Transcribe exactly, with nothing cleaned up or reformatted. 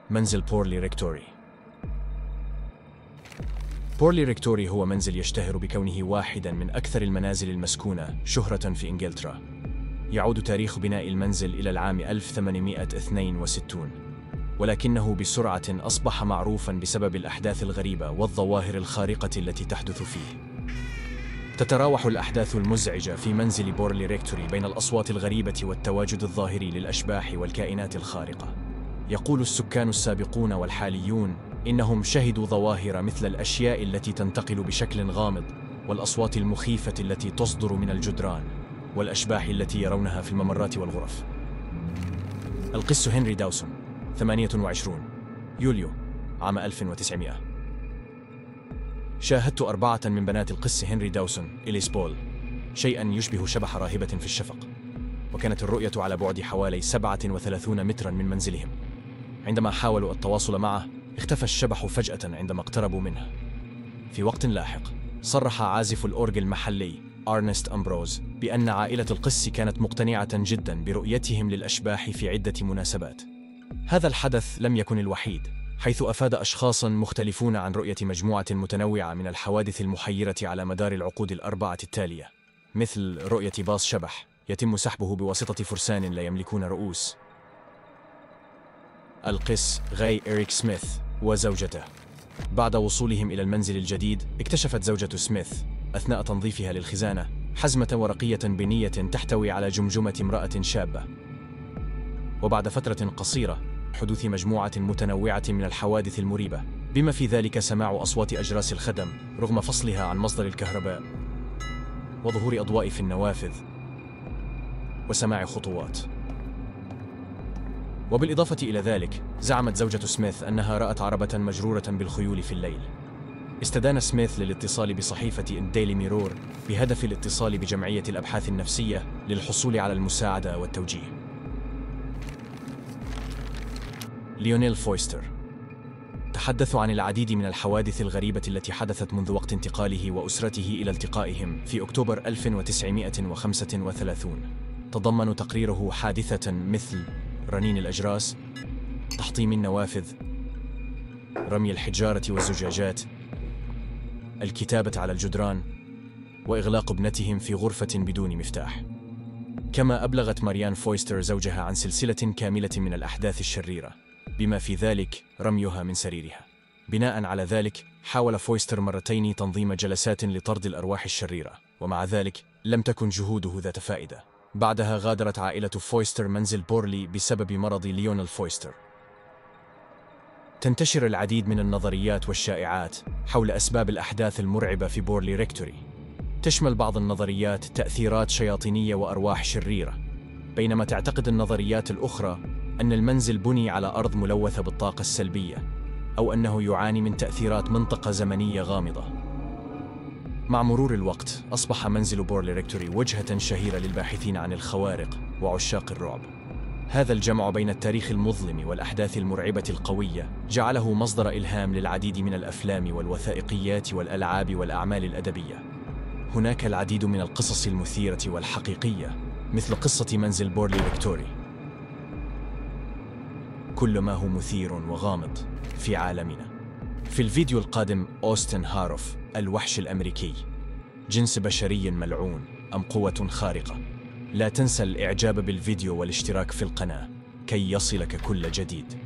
منزل بورلي ريكتوري. بورلي ريكتوري هو منزل يشتهر بكونه واحداً من أكثر المنازل المسكونة شهرة في إنجلترا. يعود تاريخ بناء المنزل إلى العام ألف وثمانمائة واثنين وستين، ولكنه بسرعة أصبح معروفاً بسبب الأحداث الغريبة والظواهر الخارقة التي تحدث فيه. تتراوح الأحداث المزعجة في منزل بورلي ريكتوري بين الأصوات الغريبة والتواجد الظاهري للأشباح والكائنات الخارقة. يقول السكان السابقون والحاليون إنهم شهدوا ظواهر مثل الأشياء التي تنتقل بشكل غامض، والأصوات المخيفة التي تصدر من الجدران، والأشباح التي يرونها في الممرات والغرف. القس هنري داوسون، ثمانية وعشرين يوليو عام ألف وتسعمائة. شاهدت أربعة من بنات القس هنري داوسون، إليس بول، شيئاً يشبه شبح راهبة في الشفق، وكانت الرؤية على بعد حوالي سبعة وثلاثين متراً من منزلهم. عندما حاولوا التواصل معه، اختفى الشبح فجأة عندما اقتربوا منه. في وقت لاحق، صرح عازف الأورج المحلي أرنست أمبروز بأن عائلة القس كانت مقتنعة جداً برؤيتهم للأشباح في عدة مناسبات. هذا الحدث لم يكن الوحيد، حيث أفاد أشخاصاً مختلفون عن رؤية مجموعة متنوعة من الحوادث المحيرة على مدار العقود الأربعة التالية، مثل رؤية باص شبح يتم سحبه بواسطة فرسان لا يملكون رؤوس. القس غاي إريك سميث وزوجته. بعد وصولهم إلى المنزل الجديد، اكتشفت زوجة سميث أثناء تنظيفها للخزانة حزمة ورقية بنية تحتوي على جمجمة امرأة شابة. وبعد فترة قصيرة حدوث مجموعة متنوعة من الحوادث المريبة، بما في ذلك سماع أصوات أجراس الخدم رغم فصلها عن مصدر الكهرباء، وظهور أضواء في النوافذ، وسماع خطوات. وبالإضافة إلى ذلك، زعمت زوجة سميث أنها رأت عربة مجرورة بالخيول في الليل. استدان سميث للاتصال بصحيفة الديلي ميرور بهدف الاتصال بجمعية الأبحاث النفسية للحصول على المساعدة والتوجيه. ليونيل فويستر. تحدث عن العديد من الحوادث الغريبة التي حدثت منذ وقت انتقاله وأسرته إلى التقائهم في أكتوبر ألف وتسعمائة وخمسة وثلاثين. تضمن تقريره حادثة مثل رنين الأجراس، تحطيم النوافذ، رمي الحجارة والزجاجات، الكتابة على الجدران، وإغلاق ابنتهم في غرفة بدون مفتاح. كما أبلغت ماريان فويستر زوجها عن سلسلة كاملة من الأحداث الشريرة، بما في ذلك رميها من سريرها. بناء على ذلك، حاول فويستر مرتين تنظيم جلسات لطرد الأرواح الشريرة، ومع ذلك لم تكن جهوده ذات فائدة. بعدها غادرت عائلة فويستر منزل بورلي بسبب مرض ليونيل فويستر. تنتشر العديد من النظريات والشائعات حول أسباب الأحداث المرعبة في بورلي ريكتوري. تشمل بعض النظريات تأثيرات شياطينية وأرواح شريرة، بينما تعتقد النظريات الأخرى أن المنزل بني على أرض ملوثة بالطاقة السلبية، أو أنه يعاني من تأثيرات منطقة زمنية غامضة. مع مرور الوقت، أصبح منزل بورلي ريكتوري وجهة شهيرة للباحثين عن الخوارق وعشاق الرعب. هذا الجمع بين التاريخ المظلم والأحداث المرعبة القوية جعله مصدر إلهام للعديد من الأفلام والوثائقيات والألعاب والأعمال الأدبية. هناك العديد من القصص المثيرة والحقيقية، مثل قصة منزل بورلي ريكتوري. كل ما هو مثير وغامض في عالمنا. في الفيديو القادم، أوستن هاروف، الوحش الأمريكي، جنس بشري ملعون أم قوة خارقة؟ لا تنسى الإعجاب بالفيديو والاشتراك في القناة كي يصلك كل جديد.